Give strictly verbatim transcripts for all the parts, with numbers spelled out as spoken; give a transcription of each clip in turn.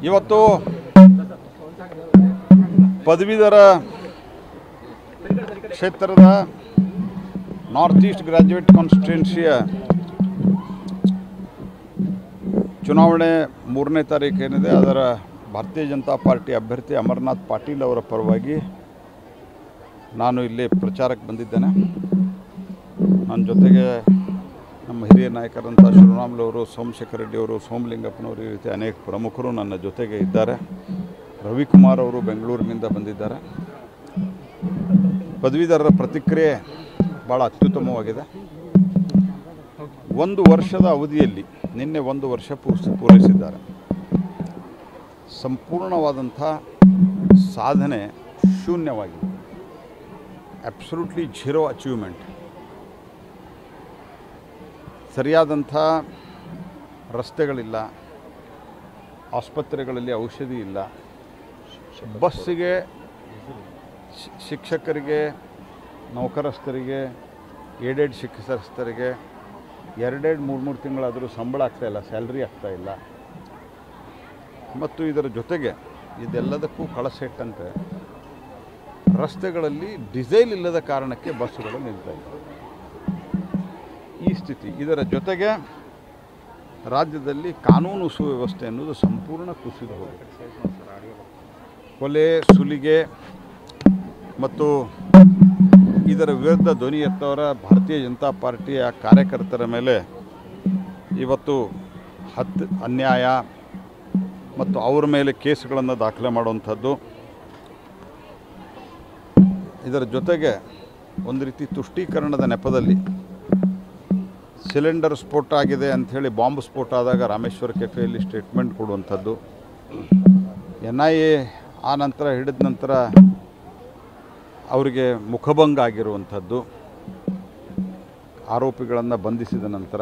ಇವತ್ತು ಪದವೀಧರ ಕ್ಷೇತ್ರದ ನಾರ್ತ್ ಈಸ್ಟ್ ಗ್ರಾಜ್ಯುಯೇಟ್ ಕಾನ್ಸ್ಟಿಟ್ಯೂನ್ಸಿಯ ಚುನಾವಣೆ ಮೂರನೇ ತಾರೀಕು ಏನಿದೆ ಅದರ ಭಾರತೀಯ ಜನತಾ ಪಾರ್ಟಿ ಅಭ್ಯರ್ಥಿ ಅಮರನಾಥ್ ಪಾಟೀಲ್ ಅವರ ಪರವಾಗಿ ನಾನು ಇಲ್ಲಿ ಪ್ರಚಾರಕ್ಕೆ ಬಂದಿದ್ದೇನೆ. ನನ್ನ ಜೊತೆಗೆ ನಮ್ಮ ಹಿರಿಯ ನಾಯಕರಂಥ ಶಿವರಾಮುಲು, ಸೋಮಶೇಖರ್ ರೆಡ್ಡಿ ಅವರು, ಸೋಮಲಿಂಗಪ್ಪನವರು, ಈ ರೀತಿ ಅನೇಕ ಪ್ರಮುಖರು ನನ್ನ ಜೊತೆಗೆ ಇದ್ದಾರೆ. ರವಿಕುಮಾರ್ ಅವರು ಬೆಂಗಳೂರಿನಿಂದ ಬಂದಿದ್ದಾರೆ. ಪದವೀಧರರ ಪ್ರತಿಕ್ರಿಯೆ ಭಾಳ ಅತ್ಯುತ್ತಮವಾಗಿದೆ. ಒಂದು ವರ್ಷದ ಅವಧಿಯಲ್ಲಿ ನಿನ್ನೆ ಒಂದು ವರ್ಷ ಪೂರ್ತಿ ಪೂರೈಸಿದ್ದಾರೆ. ಸಂಪೂರ್ಣವಾದಂಥ ಸಾಧನೆ ಶೂನ್ಯವಾಗಿದೆ. Absolutely zero achievement. ಸರಿಯಾದಂಥ ರಸ್ತೆಗಳಿಲ್ಲ, ಆಸ್ಪತ್ರೆಗಳಲ್ಲಿ ಔಷಧಿ ಇಲ್ಲ, ಬಸ್ಸಿಗೆ ಶಿಕ್ಷಕರಿಗೆ, ನೌಕರಸ್ಥರಿಗೆ, ಏಡೆಡ್ ಶಿಕ್ಷಕರಿಗೆ ಎರಡೆರಡು ಮೂರು ಮೂರು ತಿಂಗಳಾದರೂ ಸಂಬಳ ಆಗ್ತಾಯಿಲ್ಲ, ಸ್ಯಾಲ್ರಿ ಆಗ್ತಾಯಿಲ್ಲ. ಮತ್ತು ಇದರ ಜೊತೆಗೆ ಇದೆಲ್ಲದಕ್ಕೂ ಕಳಸೆಟ್ಟಂತೆ ರಸ್ತೆಗಳಲ್ಲಿ ಡೀಸೆಲ್ ಇಲ್ಲದ ಕಾರಣಕ್ಕೆ ಬಸ್ಸುಗಳು ನಿಲ್ತಾಯಿವೆ. ಈ ಸ್ಥಿತಿ. ಇದರ ಜೊತೆಗೆ ರಾಜ್ಯದಲ್ಲಿ ಕಾನೂನು ಸುವ್ಯವಸ್ಥೆ ಅನ್ನೋದು ಸಂಪೂರ್ಣ ಕುಸಿದು ಹೋಗಿದೆ. ಕೊಲೆ, ಸುಲಿಗೆ ಮತ್ತು ಇದರ ವಿರುದ್ಧ ಧ್ವನಿ ಎತ್ತವರ ಭಾರತೀಯ ಜನತಾ ಪಾರ್ಟಿಯ ಕಾರ್ಯಕರ್ತರ ಮೇಲೆ ಇವತ್ತು ಹತ್ತು ಅನ್ಯಾಯ ಮತ್ತು ಅವ್ರ ಮೇಲೆ ಕೇಸುಗಳನ್ನು ದಾಖಲೆ ಮಾಡುವಂಥದ್ದು. ಇದರ ಜೊತೆಗೆ ಒಂದು ರೀತಿ ತುಷ್ಟೀಕರಣದ ನೆಪದಲ್ಲಿ ಸಿಲಿಂಡರ್ ಸ್ಫೋಟ ಆಗಿದೆ ಅಂಥೇಳಿ ಬಾಂಬ್ ಸ್ಫೋಟ ಆದಾಗ ರಾಮೇಶ್ವರ ಕೆಫೆಯಲ್ಲಿ ಸ್ಟೇಟ್ಮೆಂಟ್ ಕೊಡುವಂಥದ್ದು. ಎನ್ ಐ ಎ ಆ ನಂತರ ಹಿಡಿದ ನಂತರ ಅವರಿಗೆ ಮುಖಭಂಗ ಆಗಿರುವಂಥದ್ದು, ಆರೋಪಿಗಳನ್ನು ಬಂಧಿಸಿದ ನಂತರ,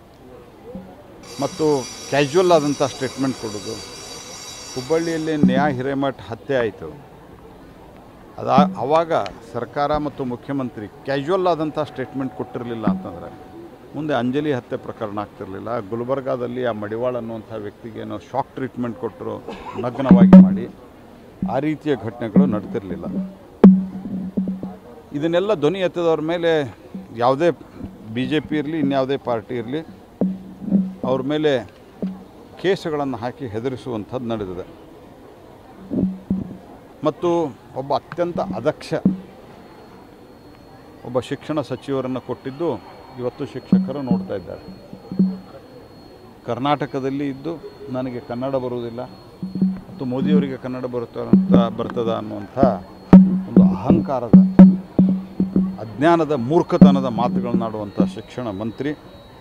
ಮತ್ತು ಕ್ಯಾಶುವಲ್ ಆದಂಥ ಸ್ಟೇಟ್ಮೆಂಟ್ ಕೊಡೋದು. ಹುಬ್ಬಳ್ಳಿಯಲ್ಲಿ ನ್ಯಾಯ ಹಿರೇಮಠ್ ಹತ್ಯೆ ಆಯಿತು. ಅದು ಆವಾಗ ಸರ್ಕಾರ ಮತ್ತು ಮುಖ್ಯಮಂತ್ರಿ ಕ್ಯಾಶುವಲ್ ಆದಂಥ ಸ್ಟೇಟ್ಮೆಂಟ್ ಕೊಟ್ಟಿರಲಿಲ್ಲ ಅಂತಂದರೆ ಮುಂದೆ ಅಂಜಲಿ ಹತ್ಯೆ ಪ್ರಕರಣ ಆಗ್ತಿರಲಿಲ್ಲ. ಗುಲ್ಬರ್ಗಾದಲ್ಲಿ ಆ ಮಡಿವಾಳ ಅನ್ನುವಂಥ ವ್ಯಕ್ತಿಗೆ ಏನೋ ಶಾಕ್ ಟ್ರೀಟ್ಮೆಂಟ್ ಕೊಟ್ಟರು, ನಗ್ನವಾಗಿ ಮಾಡಿ, ಆ ರೀತಿಯ ಘಟನೆಗಳು ನಡೆದಿರಲಿಲ್ಲ. ಇದನ್ನೆಲ್ಲ ಧ್ವನಿ ಎತ್ತದವ್ರ ಮೇಲೆ ಯಾವುದೇ ಬಿ ಜೆ ಪಿ ಇರಲಿ, ಇನ್ಯಾವುದೇ ಪಾರ್ಟಿ ಇರಲಿ, ಅವ್ರ ಮೇಲೆ ಕೇಸುಗಳನ್ನು ಹಾಕಿ ಹೆದರಿಸುವಂಥದ್ದು ನಡೆದಿದೆ. ಮತ್ತು ಒಬ್ಬ ಅತ್ಯಂತ ಅದಕ್ಷ ಒಬ್ಬ ಶಿಕ್ಷಣ ಸಚಿವರನ್ನು ಕೊಟ್ಟಿದ್ದು ಇವತ್ತು ಶಿಕ್ಷಕರು ನೋಡ್ತಾ ಇದ್ದಾರೆ. ಕರ್ನಾಟಕದಲ್ಲಿ ಇದ್ದು ನನಗೆ ಕನ್ನಡ ಬರುವುದಿಲ್ಲ ಮತ್ತು ಮೋದಿಯವರಿಗೆ ಕನ್ನಡ ಬರುತ್ತ ಬರ್ತದ ಅನ್ನುವಂಥ ಒಂದು ಅಹಂಕಾರದ, ಅಜ್ಞಾನದ, ಮೂರ್ಖತನದ ಮಾತುಗಳನ್ನಾಡುವಂಥ ಶಿಕ್ಷಣ ಮಂತ್ರಿ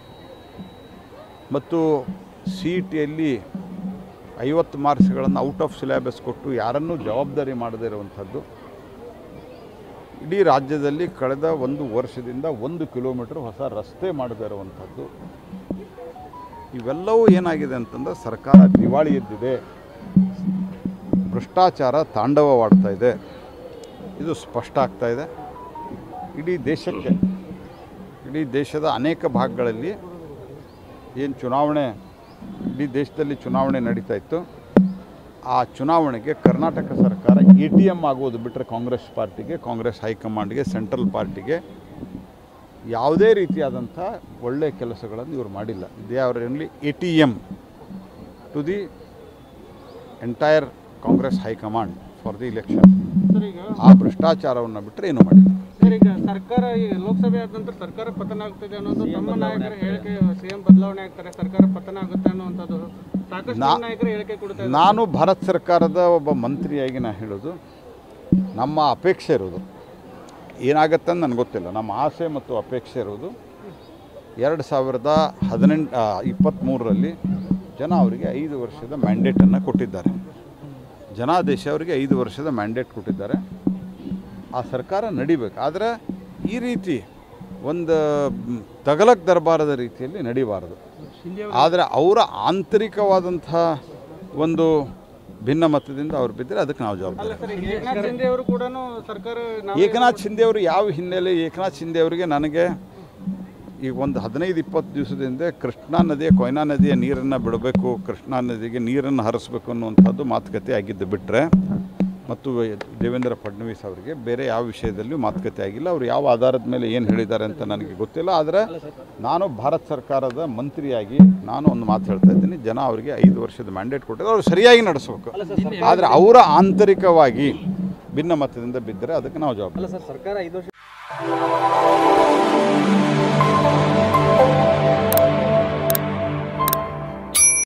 ಮತ್ತು ಸಿ ಇ ಟಿಯಲ್ಲಿ ಐವತ್ತು ಮಾರ್ಕ್ಸ್ಗಳನ್ನು ಔಟ್ ಆಫ್ ಸಿಲೆಬಸ್ ಕೊಟ್ಟು ಯಾರನ್ನೂ ಜವಾಬ್ದಾರಿ ಮಾಡದೇ ಇರುವಂಥದ್ದು. ಇಡೀ ರಾಜ್ಯದಲ್ಲಿ ಕಳೆದ ಒಂದು ವರ್ಷದಿಂದ ಒಂದು ಕಿಲೋಮೀಟ್ರ್ ಹೊಸ ರಸ್ತೆ ಮಾಡದೇ ಇರುವಂಥದ್ದು. ಇವೆಲ್ಲವೂ ಏನಾಗಿದೆ ಅಂತಂದರೆ ಸರ್ಕಾರ ದಿವಾಳಿ ಎದ್ದಿದೆ, ಭ್ರಷ್ಟಾಚಾರ ತಾಂಡವವಾಡ್ತಾ ಇದೆ. ಇದು ಸ್ಪಷ್ಟ ಆಗ್ತಾ ಇದೆ. ಇಡೀ ದೇಶಕ್ಕೆ, ಇಡೀ ದೇಶದ ಅನೇಕ ಭಾಗಗಳಲ್ಲಿ ಏನು ಚುನಾವಣೆ, ಇಡೀ ದೇಶದಲ್ಲಿ ಚುನಾವಣೆ ನಡೀತಾ ಇತ್ತು. ಆ ಚುನಾವಣೆಗೆ ಕರ್ನಾಟಕ ಸರ್ಕಾರ ಎ ಟಿ ಎಮ್ ಆಗೋದು ಬಿಟ್ಟರೆ ಕಾಂಗ್ರೆಸ್ ಪಾರ್ಟಿಗೆ, ಕಾಂಗ್ರೆಸ್ ಹೈಕಮಾಂಡ್ಗೆ, ಸೆಂಟ್ರಲ್ ಪಾರ್ಟಿಗೆ ಯಾವುದೇ ರೀತಿಯಾದಂಥ ಒಳ್ಳೆಯ ಕೆಲಸಗಳನ್ನು ಇವರು ಮಾಡಿಲ್ಲ. They are only A T M to the entire Congress high command for the election. ಆ ಭ್ರಷ್ಟಾಚಾರವನ್ನು ಬಿಟ್ಟರೆ ಏನೂ ಮಾಡಿಲ್ಲ. ಸರ್, ಈಗ ಸರ್ಕಾರ ಈ ಲೋಕಸಭೆ ಆದ ನಂತರ ಸರ್ಕಾರ ಪತನ ಆಗ್ತದೆ ಅನ್ನೋದು ತಮ್ಮ ನಾಯಕರ ಹೇಳಿಕೆ, ಸಿಎಂ ಬದಲಾವಣೆ ಆಗ್ತಾರೆ, ಸರ್ಕಾರ ಪತನ ಆಗುತ್ತೆ ಅನ್ನುವಂಥದ್ದು ಸಾಕಷ್ಟು ನಾಯಕರು ಹೇಳಿಕೆ ಕೊಡ್ತಾರೆ. ನಾನು ಭಾರತ ಸರ್ಕಾರದ ಒಬ್ಬ ಮಂತ್ರಿಯಾಗಿ ನಾನು ಹೇಳೋದು, ನಮ್ಮ ಅಪೇಕ್ಷೆ ಇರೋದು ಏನಾಗತ್ತೆ ಅಂತ ನನಗೆ ಗೊತ್ತಿಲ್ಲ. ನಮ್ಮ ಆಸೆ ಮತ್ತು ಅಪೇಕ್ಷೆ ಇರೋದು ಎರಡು ಸಾವಿರದ ಹದಿನೆಂಟು ಇಪ್ಪತ್ತ್ಮೂರರಲ್ಲಿ ಜನ ಅವರಿಗೆ ಐದು ವರ್ಷದ ಮ್ಯಾಂಡೇಟನ್ನು ಕೊಟ್ಟಿದ್ದಾರೆ. ಜನಾದೇಶ ಅವರಿಗೆ ಐದು ವರ್ಷದ ಮ್ಯಾಂಡೇಟ್ ಕೊಟ್ಟಿದ್ದಾರೆ. ಆ ಸರ್ಕಾರ ನಡಿಬೇಕು. ಆದರೆ ಈ ರೀತಿ ಒಂದು ತಗಲಕ್ ದರ್ಬಾರದ ರೀತಿಯಲ್ಲಿ ನಡಿಬಾರದು. ಆದರೆ ಅವರ ಆಂತರಿಕವಾದಂಥ ಒಂದು ಭಿನ್ನಮತದಿಂದ ಅವ್ರು ಬಿದ್ದರೆ ಅದಕ್ಕೆ ನಾವು ಜವಾಬ್ದಾರಿ. ಏಕನಾಥ್ ಶಿಂದೆ ಅವರು ಯಾವ ಹಿನ್ನೆಲೆ? ಏಕನಾಥ್ ಶಿಂದೆ ಅವರಿಗೆ ನನಗೆ ಈಗ ಒಂದು ಹದಿನೈದು ಇಪ್ಪತ್ತು ದಿವಸದಿಂದ ಕೃಷ್ಣಾ ನದಿಯ ಕೊಯ್ನಾ ನದಿಯ ನೀರನ್ನು ಬಿಡಬೇಕು, ಕೃಷ್ಣಾ ನದಿಗೆ ನೀರನ್ನು ಹರಿಸ್ಬೇಕು ಅನ್ನುವಂಥದ್ದು ಮಾತುಕತೆ ಆಗಿದ್ದು ಬಿಟ್ಟರೆ ಮತ್ತು ದೇವೇಂದ್ರ ಫಡ್ನವೀಸ್ ಅವರಿಗೆ ಬೇರೆ ಯಾವ ವಿಷಯದಲ್ಲಿಯೂ ಮಾತುಕತೆ ಆಗಿಲ್ಲ. ಅವರು ಯಾವ ಆಧಾರದ ಮೇಲೆ ಏನು ಹೇಳಿದ್ದಾರೆ ಅಂತ ನನಗೆ ಗೊತ್ತಿಲ್ಲ. ಆದರೆ ನಾನು ಭಾರತ ಸರ್ಕಾರದ ಮಂತ್ರಿಯಾಗಿ ನಾನು ಒಂದು ಮಾತು ಹೇಳ್ತಾ ಇದ್ದೀನಿ, ಜನ ಅವರಿಗೆ ಐದು ವರ್ಷದ ಮ್ಯಾಂಡೇಟ್ ಕೊಟ್ಟಿದ್ದಾರೆ, ಅವರು ಸರಿಯಾಗಿ ನಡೆಸಬೇಕು. ಆದರೆ ಅವರ ಆಂತರಿಕವಾಗಿ ಭಿನ್ನಮತದಿಂದ ಬಿದ್ದರೆ ಅದಕ್ಕೆ ನಾವು ಜವಾಬ್ದಾರಿ. ಸರ್ಕಾರ ಐದು ವರ್ಷ